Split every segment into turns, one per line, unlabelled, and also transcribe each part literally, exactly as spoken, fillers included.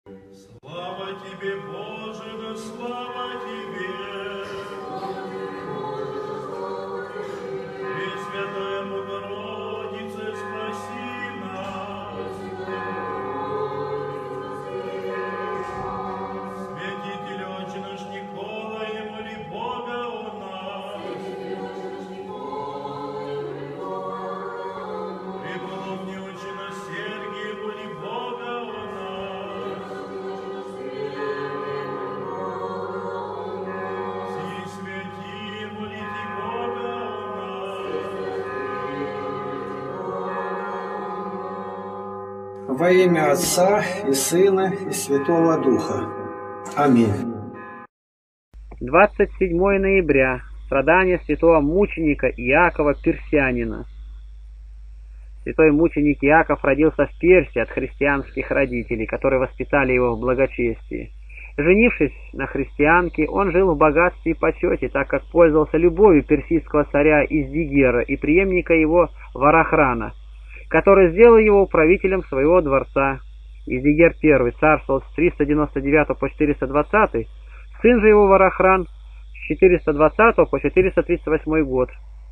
Слава тебе, Боже, да слава тебе! Пресвятая Богородице, спаси нас! Святитель Отче наш Николай, моли Бога о нас! Преподобный Отче наш Сергий, моли Бога о нас! Все святые, молите Бога о нас!
Во имя Отца и Сына и Святого Духа. Аминь.
двадцать седьмое ноября. Страдания святого мученика Иакова Персианина. Святой мученик Иаков родился в Персии от христианских родителей, которые воспитали его в благочестии. Женившись на христианке, он жил в богатстве и почете, так как пользовался любовью персидского царя Издигера и преемника его Варахрана, который сделал его управителем своего дворца. Издигер I царствовал с триста девяносто девятого по четыреста двадцатый, сын же его Варахран с четыреста двадцатого по четыреста тридцать восьмой год.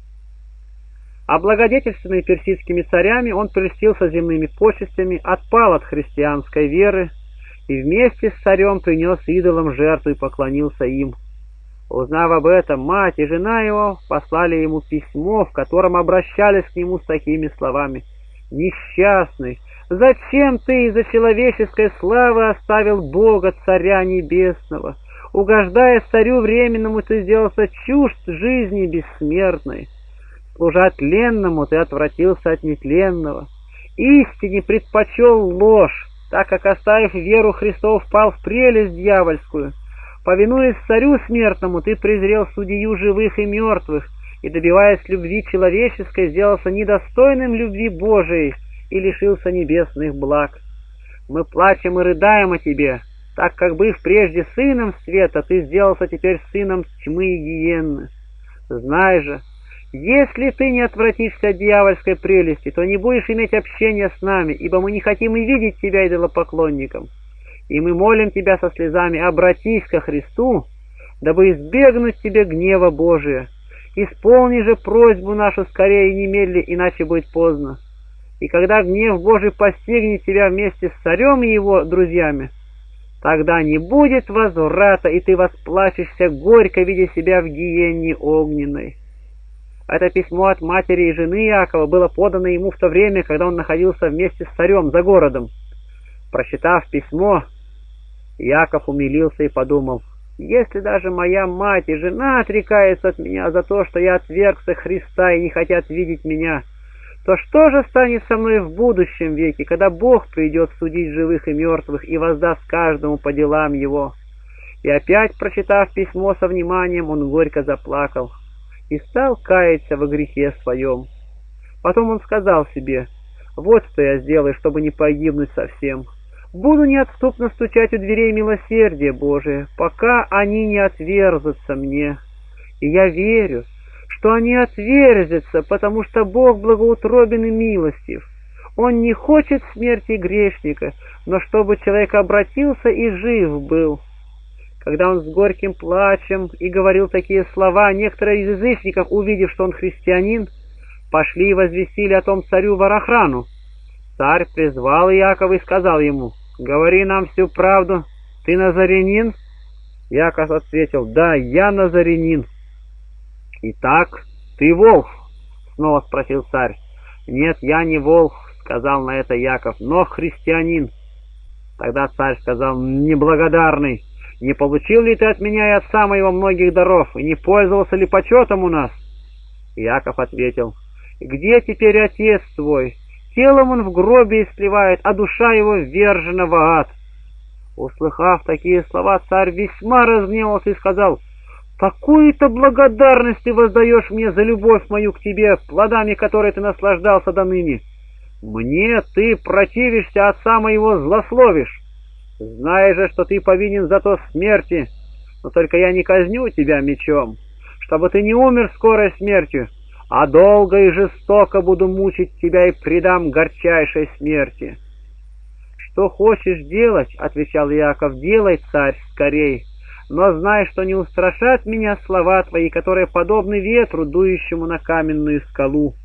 Облагодетельственный персидскими царями, он прельстился земными почестями, отпал от христианской веры и вместе с царем принес идолам жертву и поклонился им. Узнав об этом, мать и жена его послали ему письмо, в котором обращались к нему с такими словами: «Несчастный, зачем ты из-за человеческой славы оставил Бога, Царя Небесного? Угождая царю временному, ты сделался чужд жизни бессмертной. Служа тленному, ты отвратился от нетленного. Истине предпочел ложь, так как, оставив веру Христову, впал в прелесть дьявольскую. Повинуясь царю смертному, ты презрел судью живых и мертвых, и, добиваясь любви человеческой, сделался недостойным любви Божией и лишился небесных благ. Мы плачем и рыдаем о тебе, так как, быв прежде сыном света, ты сделался теперь сыном тьмы и гиенны. Знай же, если ты не отвратишься от дьявольской прелести, то не будешь иметь общения с нами, ибо мы не хотим и видеть тебя идолопоклонником. И мы молим тебя со слезами: обратись ко Христу, дабы избегнуть тебе гнева Божия. Исполни же просьбу нашу скорее и немедли, иначе будет поздно. И когда гнев Божий постигнет тебя вместе с царем и его друзьями, тогда не будет возврата, и ты восплачешься горько, видя себя в гиенне огненной». Это письмо от матери и жены Иакова было подано ему в то время, когда он находился вместе с царем за городом. Прочитав письмо, Иаков умилился и подумал: «Если даже моя мать и жена отрекаются от меня за то, что я отвергся Христа и не хотят видеть меня, то что же станет со мной в будущем веке, когда Бог придет судить живых и мертвых и воздаст каждому по делам его?» И опять, прочитав письмо со вниманием, он горько заплакал и стал каяться во грехе своем. Потом он сказал себе: «Вот что я сделаю, чтобы не погибнуть совсем. Буду неотступно стучать у дверей милосердия Божия, пока они не отверзутся мне. И я верю, что они отверзятся, потому что Бог благоутробен и милостив. Он не хочет смерти грешника, но чтобы человек обратился и жив был». Когда он с горьким плачем и говорил такие слова, некоторые из язычников, увидев, что он христианин, пошли и возвестили о том царю Варахрану. Царь призвал Иакова и сказал ему: «Говори нам всю правду, ты назарянин?» Иаков ответил: «Да, я назарянин». «Итак, ты волк?» — снова спросил царь. «Нет, я не волк», — сказал на это Иаков, — «но христианин». Тогда царь сказал: «Неблагодарный, не получил ли ты от меня и отца моего многих даров, и не пользовался ли почетом у нас?» Иаков ответил: «Где теперь отец твой? Телом он в гробе истлевает, а душа его ввержена в ад». Услыхав такие слова, царь весьма разгневался и сказал: «Такую-то благодарность ты воздаешь мне за любовь мою к тебе, плодами которой ты наслаждался до ныне. Мне ты противишься, отца моего злословишь. Знай же, что ты повинен за то смерти, но только я не казню тебя мечом, чтобы ты не умер скорой смертью, а долго и жестоко буду мучить тебя и предам горчайшей смерти. «Что хочешь делать, — отвечал Иаков, — делай, царь, скорей, но знай, что не устрашат меня слова твои, которые подобны ветру, дующему на каменную скалу.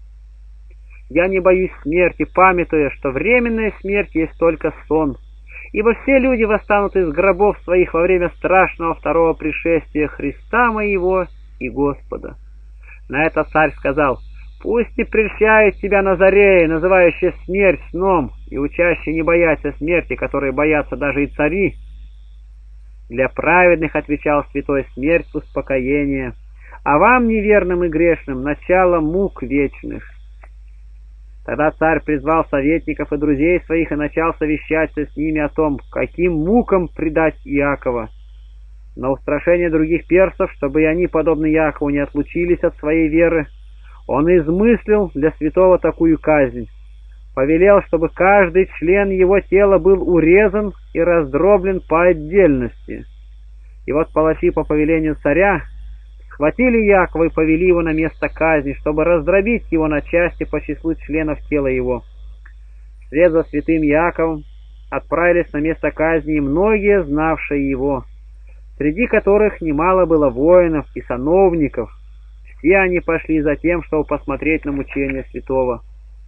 Я не боюсь смерти, памятуя, что временная смерть есть только сон, ибо все люди восстанут из гробов своих во время страшного второго пришествия Христа моего и Господа». На это царь сказал: «Пусть не прельщает тебя Назарей, называющий смерть сном, и учащий не бояться смерти, которые боятся даже и цари. Для праведных, — отвечал святой, — смерть успокоение, а вам, неверным и грешным, начало мук вечных». Тогда царь призвал советников и друзей своих и начал совещаться с ними о том, каким мукам предать Иакова. На устрашение других персов, чтобы и они, подобно Иакову, не отлучились от своей веры, он измыслил для святого такую казнь. Повелел, чтобы каждый член его тела был урезан и раздроблен по отдельности. И вот палачи по повелению царя схватили Иакова и повели его на место казни, чтобы раздробить его на части по числу членов тела его. Вслед за святым Иаковом отправились на место казни и многие, знавшие его, среди которых немало было воинов и сановников. Все они пошли за тем, чтобы посмотреть на мучения святого.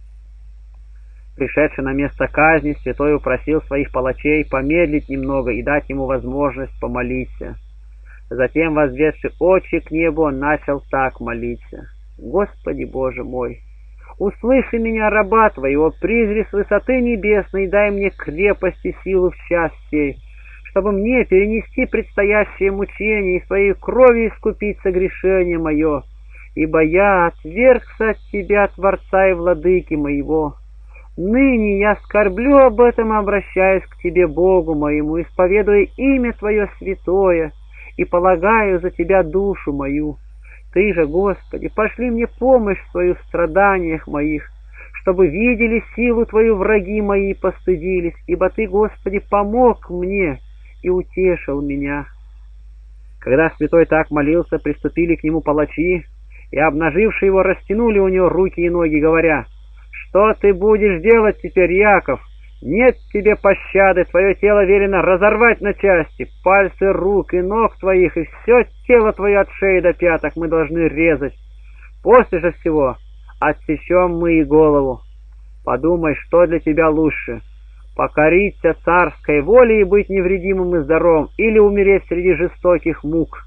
Пришедший на место казни, святой упросил своих палачей помедлить немного и дать ему возможность помолиться. Затем, возведши очи к небу, он начал так молиться: «Господи Боже мой, услыши меня, раба Твоего, призри с высоты небесной, дай мне крепость и силу в час сей, чтобы мне перенести предстоящее мучение и своей кровью искупить согрешение мое, ибо я отвергся от Тебя, Творца и Владыки моего. Ныне я скорблю об этом и обращаюсь к Тебе, Богу моему, исповедуя имя Твое святое, и полагаю за Тебя душу мою. Ты же, Господи, пошли мне помощь свою в страданиях моих, чтобы видели силу Твою враги мои и постыдились, ибо Ты, Господи, помог мне и утешил меня». Когда святой так молился, приступили к нему палачи, и, обнаживши его, растянули у него руки и ноги, говоря: «Что ты будешь делать теперь, Иаков? Нет тебе пощады, твое тело велено разорвать на части, пальцы рук и ног твоих, и все тело твое от шеи до пяток мы должны резать. После же всего отсечем мы и голову. Подумай, что для тебя лучше: покориться царской воле и быть невредимым и здоровым, или умереть среди жестоких мук».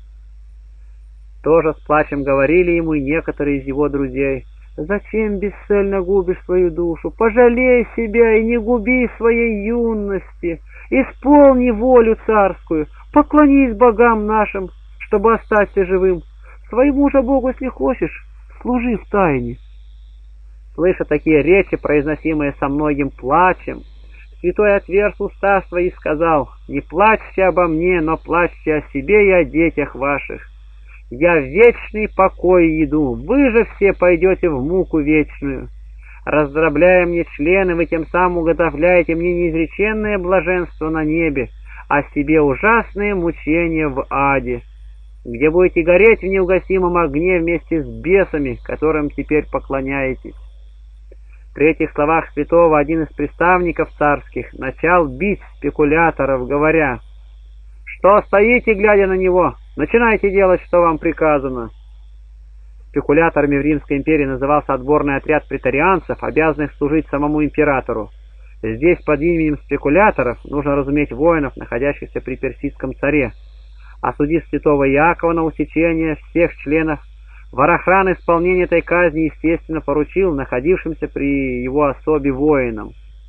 Тоже с плачем говорили ему и некоторые из его друзей: «Зачем бесцельно губишь свою душу? Пожалей себя и не губи своей юности. Исполни волю царскую, поклонись богам нашим, чтобы остаться живым. Своему же Богу, если хочешь, служи в тайне». Слыша такие речи, произносимые со многим плачем, святой отверз уста свои и сказал: «Не плачьте обо мне, но плачьте о себе и о детях ваших. Я в вечный покой иду, вы же все пойдете в муку вечную. Раздробляя мне члены, вы тем самым уготовляете мне неизреченное блаженство на небе, а себе ужасные мучения в аде, где будете гореть в неугасимом огне вместе с бесами, которым теперь поклоняетесь». При этих словах святого один из представников царских начал бить спекуляторов, говоря: «Что стоите, глядя на него? Начинайте делать, что вам приказано». Спекуляторами в Римской империи назывался отборный отряд претарианцев, обязанных служить самому императору. Здесь под именем спекуляторов нужно разуметь воинов, находящихся при персидском царе. Осудив святого Иакова на усечение всех членов, Варахран исполнение этой казни, естественно, поручил находившимся при его особе воинам.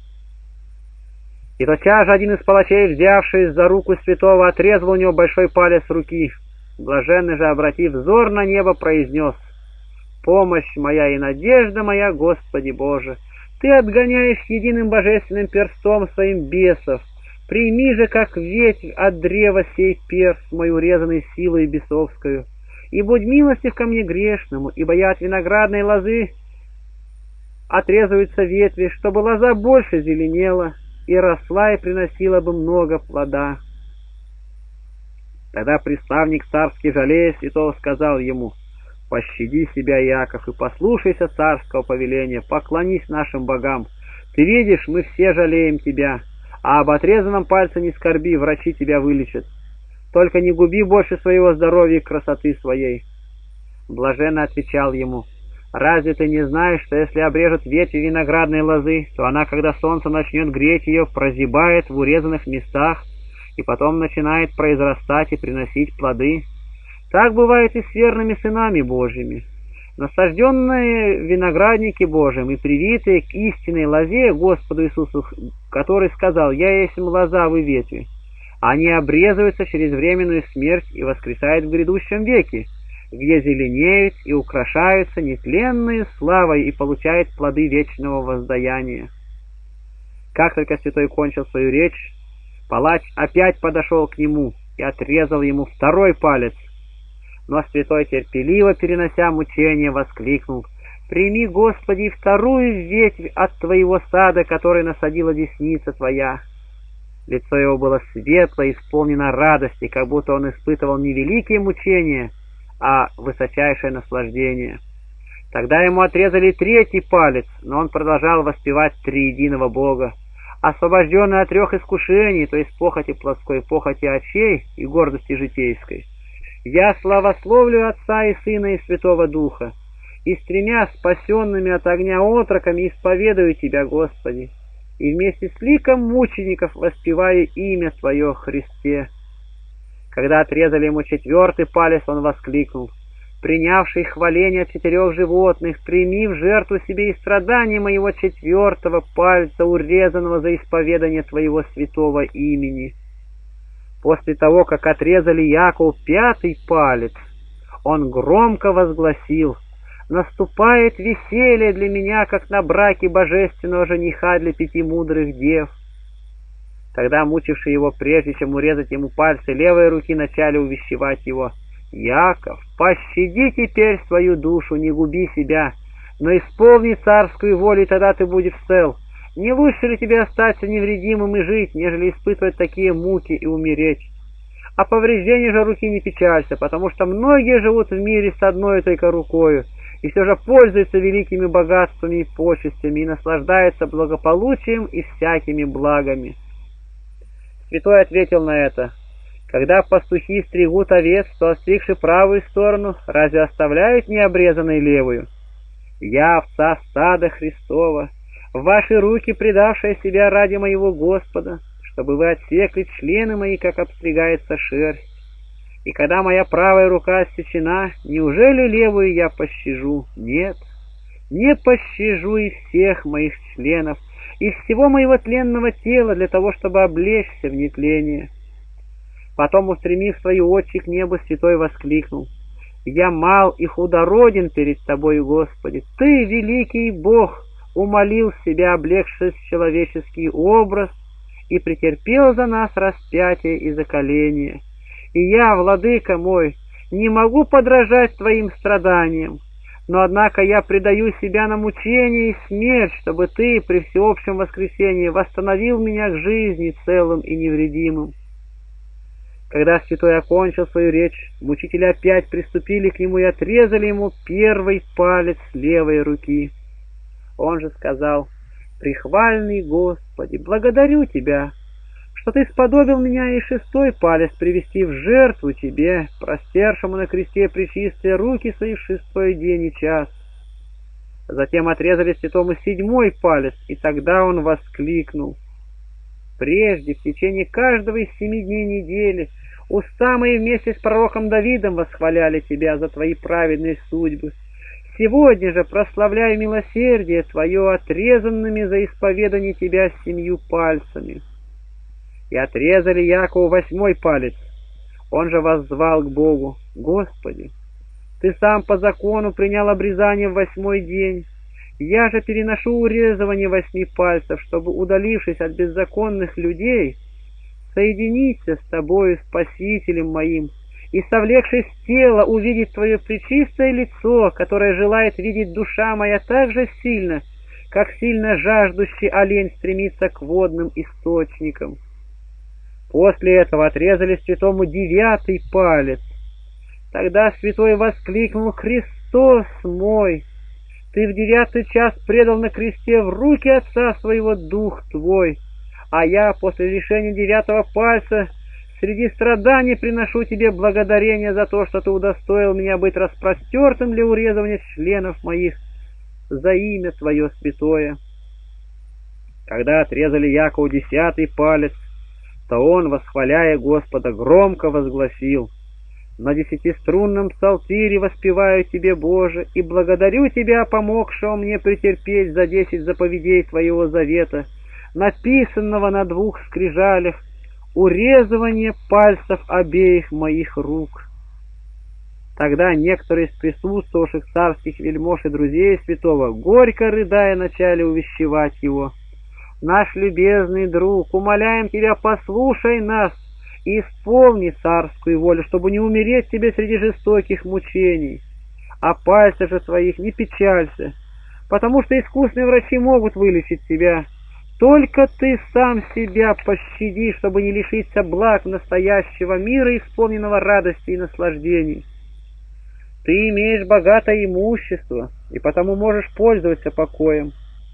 И тотчас же один из палачей, взявшись за руку святого, отрезал у него большой палец руки. Блаженный же, обратив взор на небо, произнес: «Помощь моя и надежда моя, Господи Боже! Ты отгоняешь единым божественным перстом своим бесов. Прими же, как ветвь от древа, сей перст мою резанный силой бесовскую. И будь милостив ко мне грешному, ибо я от виноградной лозы отрезываются ветви, чтобы лоза больше зеленела и росла и приносила бы много плода». Тогда приставник царский, жалея святого, сказал ему: «Пощади себя, Иаков, и послушайся царского повеления, поклонись нашим богам. Ты видишь, мы все жалеем тебя. а об отрезанном пальце не скорби, врачи тебя вылечат. Только не губи больше своего здоровья и красоты своей». Блаженно отвечал ему: «Разве ты не знаешь, что если обрежут ветви виноградной лозы, то она, когда солнце начнет греть ее, прозябает в урезанных местах и потом начинает произрастать и приносить плоды? Так бывает и с верными сынами Божьими. Насажденные в винограднике Божьем и привитые к истинной лозе Господу Иисусу, который сказал: «Я есть лоза, вы ветви», они обрезываются через временную смерть и воскресают в грядущем веке, где зеленеют и украшаются нетленной славой и получают плоды вечного воздаяния». Как только святой кончил свою речь, палач опять подошел к нему и отрезал ему второй палец. Но святой, терпеливо перенося мучения, воскликнул: «Прими, Господи, вторую ветвь от Твоего сада, который насадила десница Твоя». Лицо его было светло, исполнено радости, как будто он испытывал не великие мучения, а высочайшее наслаждение. Тогда ему отрезали третий палец, но он продолжал воспевать триединого Бога. Освобожденный от трех искушений, то есть похоти плотской, похоти очей и гордости житейской, я славословлю Отца и Сына и Святого Духа, и с тремя спасенными от огня отроками исповедую Тебя, Господи, и вместе с ликом мучеников воспеваю имя Твое, Христе». Когда отрезали ему четвертый палец, он воскликнул: «Принявший хваление от четырех животных, прими в жертву себе и страдания моего четвертого пальца, урезанного за исповедание Твоего святого имени». После того, как отрезали Якову пятый палец, он громко возгласил: «Наступает веселье для меня, как на браке божественного жениха для пяти мудрых дев». Тогда мучившие его, прежде чем урезать ему пальцы левой руки, начали увещевать его: «Яков, пощади теперь свою душу, не губи себя, но исполни царскую волю, и тогда ты будешь цел. Не лучше ли тебе остаться невредимым и жить, нежели испытывать такие муки и умереть? О повреждении же руки не печалься, потому что многие живут в мире с одной только рукою, и все же пользуются великими богатствами и почестями, и наслаждаются благополучием и всякими благами». Святой ответил на это: «Когда пастухи стригут овец, то, остригши правую сторону, разве оставляют необрезанной левую? Я овца стада Христова, в ваши руки предавшая себя ради моего Господа, чтобы вы отсекли члены мои, как обстригается шерсть. И когда моя правая рука отсечена, неужели левую я пощажу? Нет, не пощажу и всех моих членов, из всего моего тленного тела, для того, чтобы облечься в нетление». Потом, устремив свои очи к небу, святой воскликнул: «Я мал и худороден перед Тобой, Господи! Ты, великий Бог, умолил себя, облегшись в человеческий образ, и претерпел за нас распятие и заколение. И я, владыка мой, не могу подражать Твоим страданиям, но, однако, я предаю себя на мучение и смерть, чтобы Ты при всеобщем воскресении восстановил меня к жизни целым и невредимым». Когда святой окончил свою речь, мучители опять приступили к нему и отрезали ему первый палец левой руки. Он же сказал: «Прехвальный Господи, благодарю Тебя, что Ты сподобил меня и шестой палец привести в жертву Тебе, простершему на кресте пречистые руки свои в шестой день и час». Затем отрезали святому седьмой палец, и тогда он воскликнул: «Прежде, в течение каждого из семи дней недели, уста мои вместе с пророком Давидом восхваляли Тебя за Твои праведные судьбы. Сегодня же прославляю милосердие Твое отрезанными за исповедание Тебя семью пальцами». И отрезали Якову восьмой палец. Он же воззвал к Богу: «Господи, Ты сам по закону принял обрезание в восьмой день. Я же переношу урезывание восьми пальцев, чтобы, удалившись от беззаконных людей, соединиться с Тобою, Спасителем моим, и, совлекшись в тело, увидеть Твое пречистое лицо, которое желает видеть душа моя так же сильно, как сильно жаждущий олень стремится к водным источникам». После этого отрезали святому девятый палец. Тогда святой воскликнул: «Христос мой! Ты в девятый час предал на кресте в руки Отца своего дух Твой, а я после лишения девятого пальца среди страданий приношу тебе благодарение за то, что ты удостоил меня быть распростертым для урезывания членов моих за имя твое святое». Когда отрезали Якову десятый палец, то он, восхваляя Господа, громко возгласил: «На десятиструнном псалтире воспеваю тебе, Боже, и благодарю тебя, помогшего мне претерпеть за десять заповедей твоего завета, написанного на двух скрижалях, урезывание пальцев обеих моих рук». Тогда некоторые из присутствовавших царских вельмож и друзей святого, горько рыдая, начали увещевать его: «Наш любезный друг, умоляем тебя, послушай нас и исполни царскую волю, чтобы не умереть тебе среди жестоких мучений. О пальцах же твоих не печалься, потому что искусные врачи могут вылечить тебя. Только ты сам себя пощади, чтобы не лишиться благ настоящего мира, исполненного радости и наслаждений. Ты имеешь богатое имущество, и потому можешь пользоваться покоем.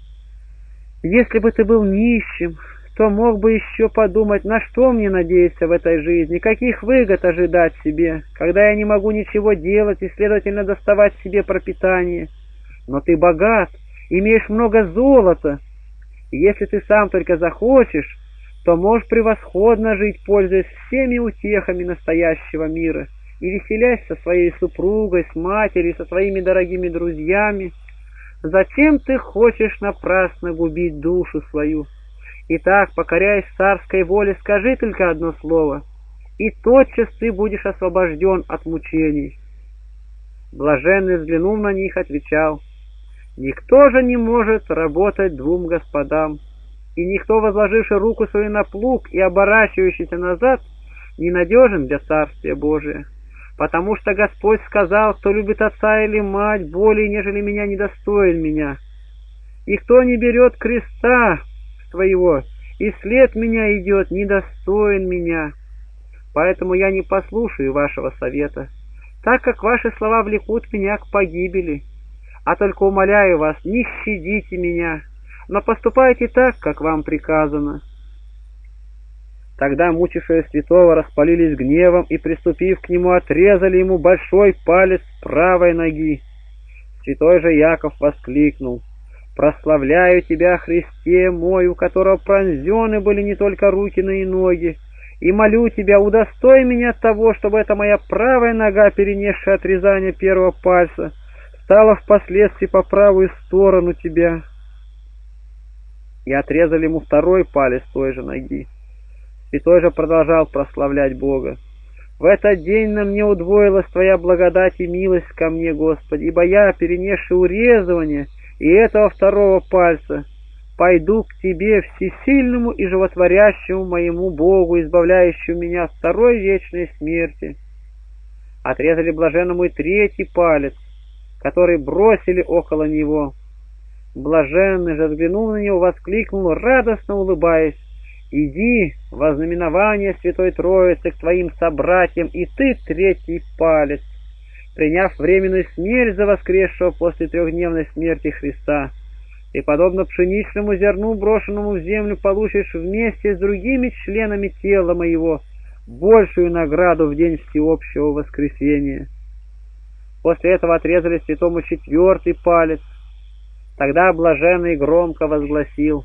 Если бы ты был нищим, то мог бы еще подумать, на что мне надеяться в этой жизни, каких выгод ожидать себе, когда я не могу ничего делать и, следовательно, доставать себе пропитание. Но ты богат, имеешь много золота, и если ты сам только захочешь, то можешь превосходно жить, пользуясь всеми утехами настоящего мира, и веселясь со своей супругой, с матерью, со своими дорогими друзьями. Зачем ты хочешь напрасно губить душу свою? Итак, покоряясь царской воле, скажи только одно слово, и тотчас ты будешь освобожден от мучений». Блаженный, взглянув на них, отвечал: «Никто же не может работать двум господам, и никто, возложивший руку свою на плуг и оборачивающийся назад, ненадежен для Царствия Божия. Потому что Господь сказал: кто любит отца или мать более, нежели меня, недостоин меня. И кто не берет креста своего и след меня идет, недостоин меня. Поэтому я не послушаю вашего совета, так как ваши слова влекут меня к погибели. А только умоляю вас, не щадите меня, но поступайте так, как вам приказано». Тогда мучившие святого распалились гневом и, приступив к нему, отрезали ему большой палец правой ноги. Святой же Яков воскликнул: «Прославляю тебя, Христе мой, у которого пронзены были не только руки, но и ноги, и молю тебя, удостой меня того, чтобы эта моя правая нога, перенесшая отрезание первого пальца, стала впоследствии по правую сторону тебя». И отрезали ему второй палец той же ноги. Святой же продолжал прославлять Бога: «В этот день на мне удвоилась твоя благодать и милость ко мне, Господи, ибо я, перенесший урезывание и этого второго пальца, пойду к тебе, всесильному и животворящему моему Богу, избавляющему меня от второй вечной смерти». Отрезали блаженному и третий палец, который бросили около него. Блаженный же, взглянув на него, воскликнул, радостно улыбаясь: «Иди во знаменование Святой Троицы к твоим собратьям, и ты третий палец, приняв временную смерть за воскресшего после трехдневной смерти Христа. И, подобно пшеничному зерну, брошенному в землю, получишь вместе с другими членами тела моего большую награду в день всеобщего воскресения». После этого отрезали святому четвертый палец. Тогда блаженный громко возгласил: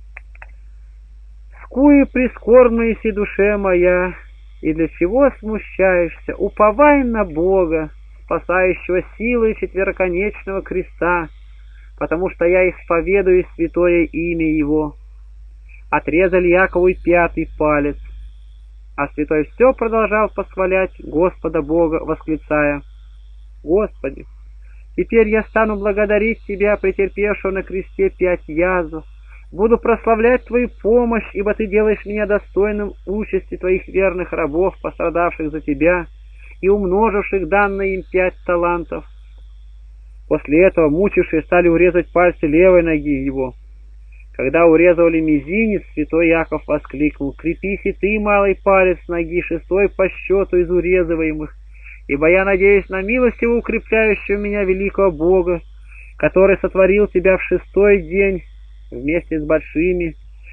«Скуй прискорбно еси душе моя, и для чего смущаешься? Уповай на Бога, спасающего силой четвероконечного креста, потому что я исповедую святое имя Его». Отрезали Якову и пятый палец, а святой все продолжал восхвалять Господа Бога, восклицая: «Господи, теперь я стану благодарить Тебя, претерпевшего на кресте пять язв. Буду прославлять Твою помощь, ибо Ты делаешь меня достойным участи Твоих верных рабов, пострадавших за Тебя и умноживших данные им пять талантов». После этого мучившие стали урезать пальцы левой ноги его. Когда урезывали мизинец, святой Яков воскликнул: «Крепись и ты, малый палец ноги, шестой по счету из урезываемых, ибо я надеюсь на милость его укрепляющего меня великого Бога, который сотворил тебя в шестой день вместе с большими,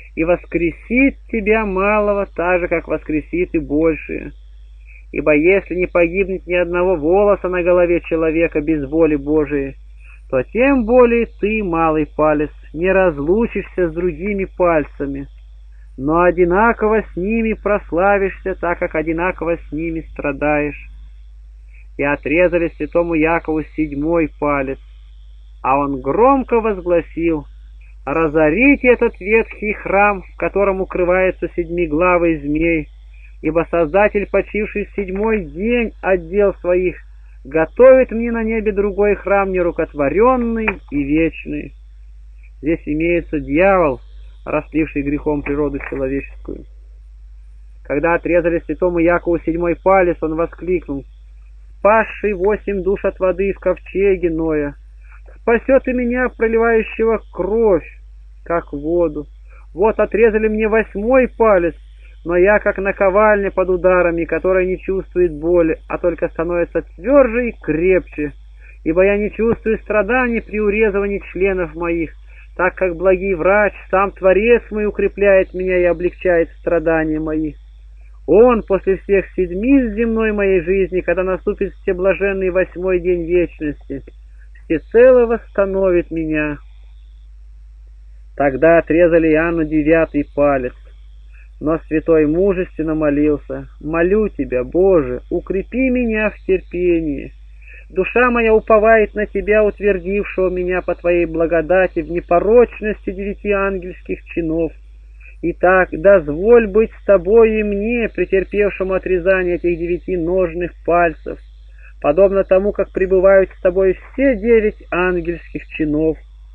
и воскресит тебя малого так же, как воскресит и большее. Ибо если не погибнет ни одного волоса на голове человека без воли Божией, то тем более ты, малый палец, не разлучишься с другими пальцами, но одинаково с ними прославишься, так как одинаково с ними страдаешь. И отрезали святому Якову седьмой палец, а он громко возгласил: «Разорите этот ветхий храм, в котором укрывается седьмиглавый змей, ибо Создатель, почивший в седьмой день от дел своих, готовит мне на небе другой храм, нерукотворенный и вечный». Здесь имеется дьявол, растливший грехом природу человеческую. Когда отрезали святому Якову седьмой палец, он воскликнул: «Спасший восемь душ от воды в ковчеге Ноя, спасет и меня, проливающего кровь, как воду. Вот отрезали мне восьмой палец, но я как наковальня под ударами, которая не чувствует боли, а только становится тверже и крепче, ибо я не чувствую страданий при урезывании членов моих, так как благий врач, сам Творец мой, укрепляет меня и облегчает страдания мои. Он после всех седьми земной моей жизни, когда наступит всеблаженный восьмой день вечности, всецело восстановит меня». Тогда отрезали Иоанну девятый палец, но святой мужественно молился: «Молю тебя, Боже, укрепи меня в терпении. Душа моя уповает на тебя, утвердившего меня по твоей благодати в непорочности девяти ангельских чинов. Итак, дозволь быть с тобой и мне, претерпевшему отрезание этих девяти ножных пальцев, подобно тому, как пребывают с тобой все девять ангельских чинов».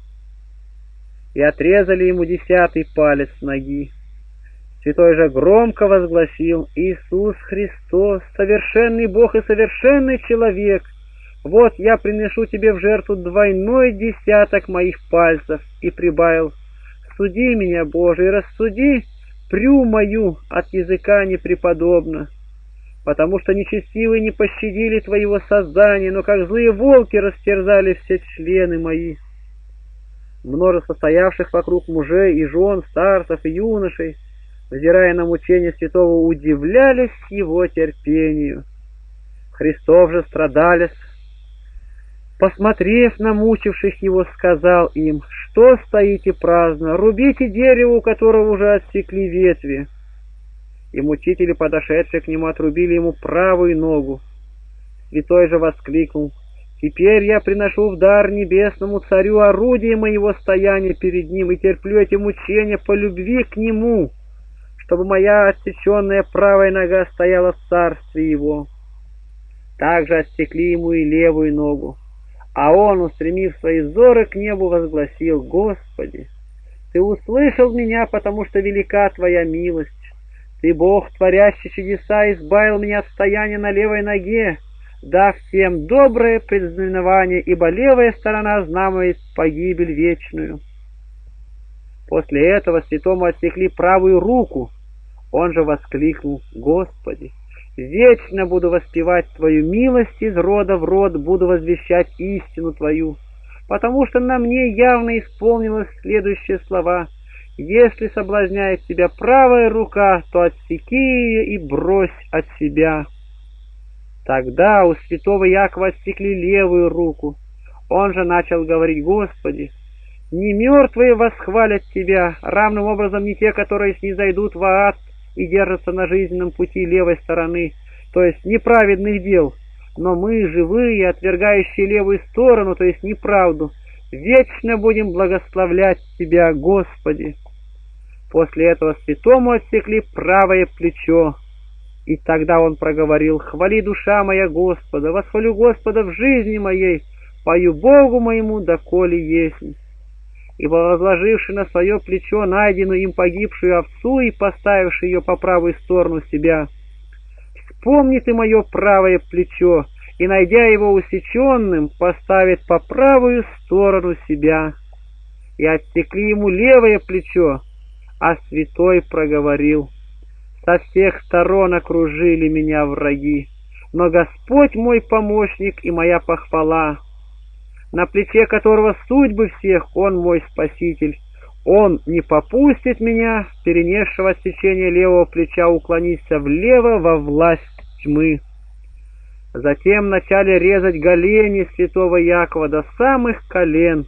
И отрезали ему десятый палец ноги. Святой же громко возгласил: «Иисус Христос, совершенный Бог и совершенный человек, вот я приношу тебе в жертву двойной десяток моих пальцев», и прибавил: «Суди меня, Боже, и рассуди прю мою от языка непреподобно, потому что нечестивые не пощадили твоего создания, но как злые волки растерзали все члены мои». Множество стоявших вокруг мужей и жен, старцев и юношей, взирая на мучения святого, удивлялись его терпению. Христов же страдалец, посмотрев на мучивших его, сказал им: «Что стоите праздно? Рубите дерево, у которого уже отсекли ветви». И мучители, подошедшие к нему, отрубили ему правую ногу. Святой же воскликнул: «Теперь я приношу в дар небесному царю орудие моего стояния перед ним и терплю эти мучения по любви к нему, чтобы моя отсеченная правая нога стояла в царстве его». Также отсекли ему и левую ногу. А он, устремив свои взоры к небу, возгласил: «Господи, Ты услышал меня, потому что велика Твоя милость. Ты, Бог, творящий чудеса, избавил меня от стояния на левой ноге, дав всем доброе предзнаменование, ибо левая сторона знамует погибель вечную». После этого святому отсекли правую руку. Он же воскликнул: «Господи, вечно буду воспевать Твою милость, из рода в род буду возвещать истину Твою, потому что на мне явно исполнилось следующие слова: если соблазняет тебя правая рука, то отсеки ее и брось от себя». Тогда у святого Якова отсекли левую руку. Он же начал говорить: «Господи, не мертвые восхвалят Тебя, равным образом не те, которые снизойдут в ад и держатся на жизненном пути левой стороны, то есть неправедных дел, но мы, живые, отвергающие левую сторону, то есть неправду, вечно будем благословлять Тебя, Господи». После этого святому отсекли правое плечо. И тогда он проговорил: «Хвали, душа моя, Господа, восхвалю Господа в жизни моей, пою Богу моему, доколе есть. Ибо возложивший на свое плечо найденную им погибшую овцу и поставивший ее по правую сторону себя, вспомни ты мое правое плечо, и, найдя его усеченным, поставит по правую сторону себя». И отсекли ему левое плечо, а святой проговорил: «Со всех сторон окружили меня враги, но Господь мой помощник и моя похвала, на плече которого судьбы всех, Он мой Спаситель. Он не попустит меня, перенесшего отсечение левого плеча, уклониться влево во власть тьмы. Затем начали резать голени святого Якова до самых колен.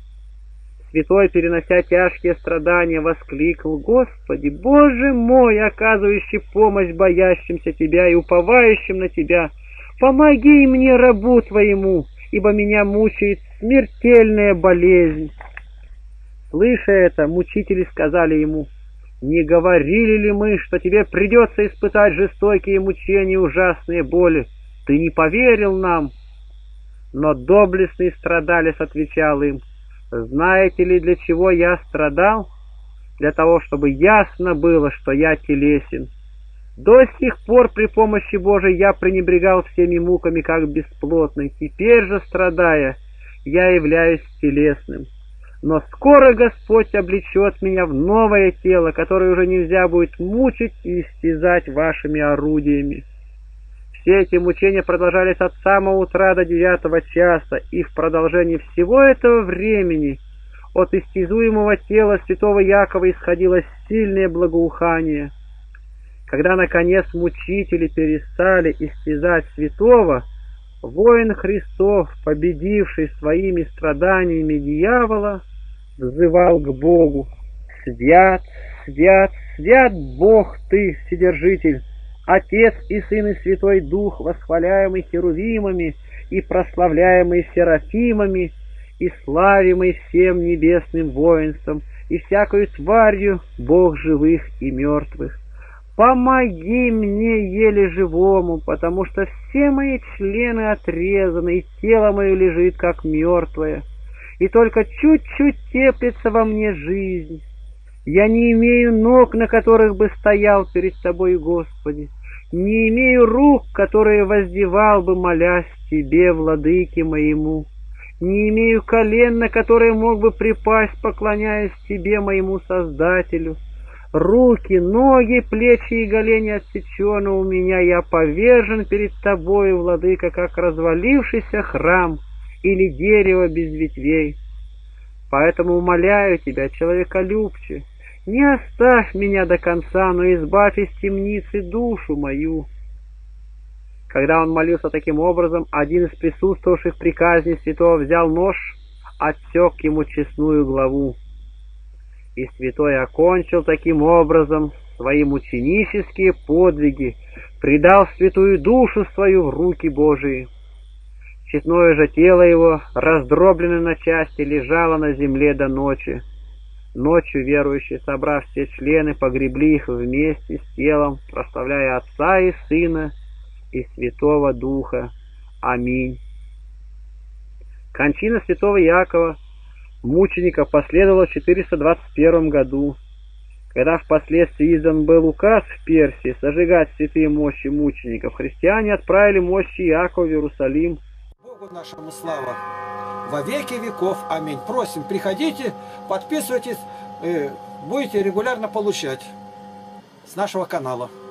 Святой, перенося тяжкие страдания, воскликнул: «Господи, Боже мой, оказывающий помощь боящимся Тебя и уповающим на Тебя, помоги мне, рабу Твоему, ибо меня мучает смертельная болезнь». Слыша это, мучители сказали ему: «Не говорили ли мы, что тебе придется испытать жестокие мучения и ужасные боли? Ты не поверил нам». Но доблестный страдалец отвечал им: «Знаете ли, для чего я страдал? Для того, чтобы ясно было, что я телесен. До сих пор при помощи Божией я пренебрегал всеми муками, как бесплотный. Теперь же, страдая, я являюсь телесным. Но скоро Господь облечет меня в новое тело, которое уже нельзя будет мучить и истязать вашими орудиями». Все эти мучения продолжались от самого утра до девятого часа, и в продолжении всего этого времени от истязуемого тела святого Якова исходило сильное благоухание. Когда, наконец, мучители перестали истязать святого, воин Христов, победивший своими страданиями дьявола, взывал к Богу: «Свят, свят, свят Бог Ты, Вседержитель, Отец и Сын и Святой Дух, восхваляемый херувимами и прославляемый серафимами, и славимый всем небесным воинством и всякою тварью, Бог живых и мертвых. Помоги мне, еле живому, потому что все мои члены отрезаны, и тело мое лежит, как мертвое, и только чуть-чуть теплится во мне жизнь. Я не имею ног, на которых бы стоял перед Тобой, Господи, не имею рук, которые воздевал бы, молясь Тебе, владыке моему, не имею колен, на которые мог бы припасть, поклоняясь Тебе, моему Создателю. Руки, ноги, плечи и голени отсечены у меня, я повержен перед Тобой, владыка, как развалившийся храм или дерево без ветвей. Поэтому умоляю Тебя, человеколюбче, не оставь меня до конца, но избавь из темницы душу мою». Когда он молился таким образом, один из присутствовавших при казни святого взял нож, отсек ему честную главу. И святой окончил таким образом свои мученические подвиги, предал святую душу свою в руки Божии. Честное же тело его, раздробленное на части, лежало на земле до ночи. Ночью верующие, собрав все члены, погребли их вместе с телом, прославляя Отца и Сына и Святого Духа. Аминь. Кончина святого Якова, мученика, последовала в четыреста двадцать первом году, когда впоследствии издан был указ в Персии сожигать святые мощи мучеников. Христиане отправили мощи Якова в Иерусалим.
Богу нашему слава во веки веков. Аминь. Просим, приходите, подписывайтесь, будете регулярно получать с нашего канала.